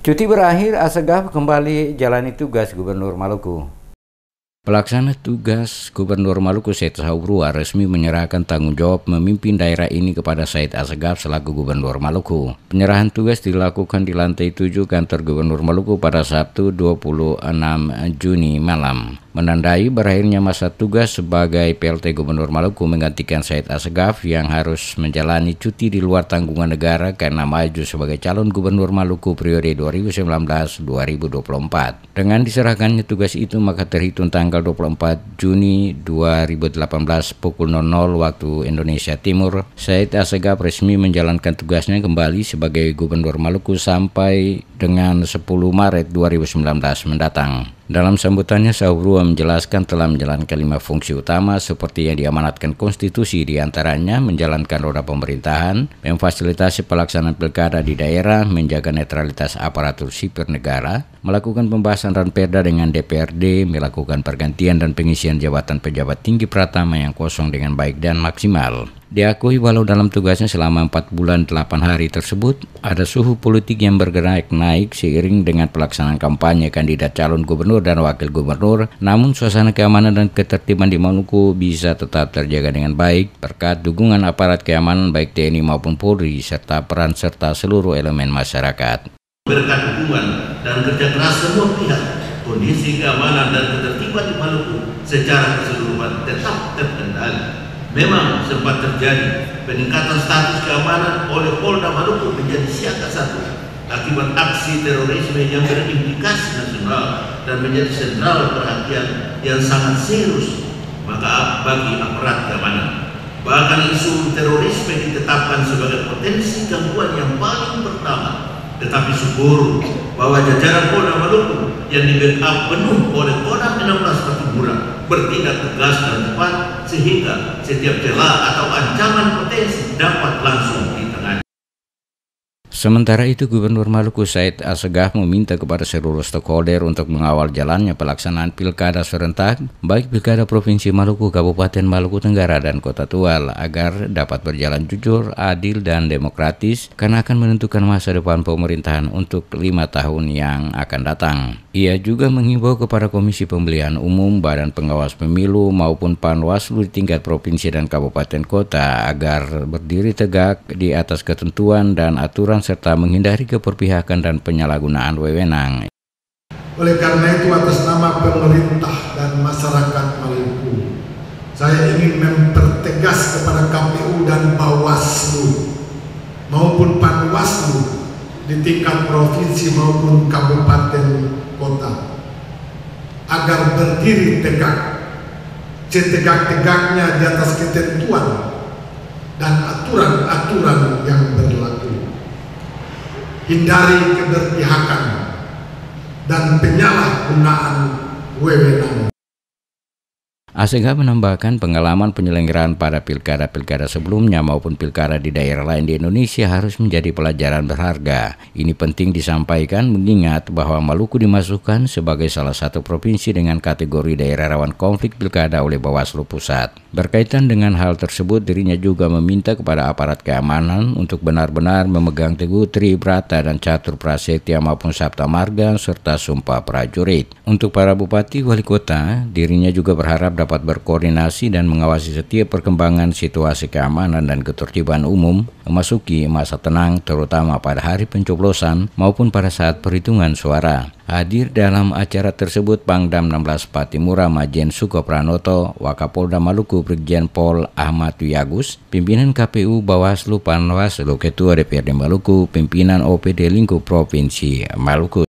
Cuti berakhir, Asegaf kembali jalani tugas Gubernur Maluku. Pelaksana tugas Gubernur Maluku Said Sahrua resmi menyerahkan tanggung jawab memimpin daerah ini kepada Said Asegaf selaku Gubernur Maluku. Penyerahan tugas dilakukan di lantai 7 kantor Gubernur Maluku pada Sabtu 26 Juni malam. Menandai berakhirnya masa tugas sebagai PLT Gubernur Maluku menggantikan Said Asegaf yang harus menjalani cuti di luar tanggungan negara karena maju sebagai calon Gubernur Maluku periode 2019-2024. Dengan diserahkannya tugas itu maka terhitung tanggal 24 Juni 2018 pukul 00 waktu Indonesia Timur, Said Asegaf resmi menjalankan tugasnya kembali sebagai Gubernur Maluku sampai dengan 10 Maret 2019 mendatang. Dalam sambutannya, Sahrua menjelaskan telah menjalankan 5 fungsi utama seperti yang diamanatkan konstitusi, diantaranya menjalankan roda pemerintahan, memfasilitasi pelaksanaan pilkada di daerah, menjaga netralitas aparatur sipil negara, melakukan pembahasan ranperda dengan DPRD, melakukan pergantian dan pengisian jabatan pejabat tinggi pratama yang kosong dengan baik dan maksimal. Diakui walau dalam tugasnya selama 4 bulan 8 hari tersebut, ada suhu politik yang bergerak naik seiring dengan pelaksanaan kampanye kandidat calon gubernur dan wakil gubernur, namun suasana keamanan dan ketertiban di Maluku bisa tetap terjaga dengan baik berkat dukungan aparat keamanan baik TNI maupun Polri serta peran serta seluruh elemen masyarakat. Berkat dukungan dan kerja keras semua pihak, kondisi keamanan dan ketertiban di Maluku secara keseluruhan tetap terkendali. Memang sempat terjadi peningkatan status keamanan oleh Polda Maluku menjadi siaga satu akibat aksi terorisme yang berimplikasi nasional dan menjadi sentral perhatian yang sangat serius bagi aparat keamanan. Bahkan isu terorisme ditetapkan sebagai potensi gangguan yang paling pertama. Tetapi syukur bahwa jajaran Polda Maluku yang di-backup penuh oleh Kodam 16 Pattimura bertindak tegas dan cepat sehingga setiap celah atau ancaman potensi dapat langsung ditangani. Sementara itu, Gubernur Maluku Said Asegaf meminta kepada seluruh stakeholder untuk mengawal jalannya pelaksanaan pilkada serentak, baik pilkada Provinsi Maluku, Kabupaten Maluku Tenggara, dan Kota Tual, agar dapat berjalan jujur, adil, dan demokratis, karena akan menentukan masa depan pemerintahan untuk 5 tahun yang akan datang. Ia juga menghimbau kepada Komisi Pemilihan Umum, Badan Pengawas Pemilu, maupun Panwaslu di tingkat provinsi dan kabupaten kota agar berdiri tegak di atas ketentuan dan aturan serta menghindari keperpihakan dan penyalahgunaan wewenang. Oleh karena itu, atas nama pemerintah dan masyarakat Maluku, saya ingin mempertegas kepada KPU dan Bawaslu maupun Panwaslu di tingkat provinsi maupun kabupaten kota agar berdiri tegak, setegak-tegaknya di atas ketentuan dan aturan-aturan yang berlaku. Hindari keberpihakan dan penyalahgunaan wewenang. Asegaf menambahkan pengalaman penyelenggaraan pada pilkada-pilkada sebelumnya maupun pilkada di daerah lain di Indonesia harus menjadi pelajaran berharga. Ini penting disampaikan mengingat bahwa Maluku dimasukkan sebagai salah satu provinsi dengan kategori daerah rawan konflik pilkada oleh Bawaslu Pusat. Berkaitan dengan hal tersebut, dirinya juga meminta kepada aparat keamanan untuk benar-benar memegang teguh Tribrata dan Catur Prasetya maupun Sabta Marga serta Sumpah Prajurit. Untuk para bupati wali kota, dirinya juga berharap dapat berkoordinasi dan mengawasi setiap perkembangan situasi keamanan dan ketertiban umum memasuki masa tenang, terutama pada hari pencoblosan maupun pada saat perhitungan suara. Hadir dalam acara tersebut Pangdam 16 Pattimura Majen Sukopranoto, Wakapolda Maluku Brigjen Pol Ahmad Wiyagus, pimpinan KPU, Bawaslu, Panwaslu, Ketua DPRD Maluku, pimpinan OPD Lingkup Provinsi Maluku.